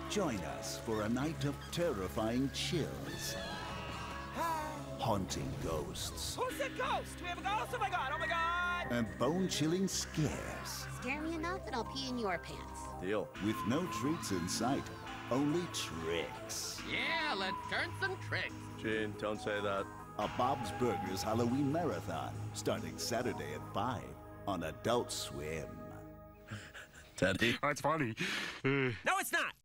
Join us for a night of terrifying chills, haunting ghosts, Who said ghost? We have a ghost? Oh my god, oh my god! and bone-chilling scares. Scare me enough and I'll pee in your pants. Deal. With no treats in sight, only tricks. Yeah, let's turn some tricks. Gene, don't say that. A Bob's Burgers Halloween Marathon, starting Saturday at 5 on Adult Swim. Teddy. That's funny. No, it's not!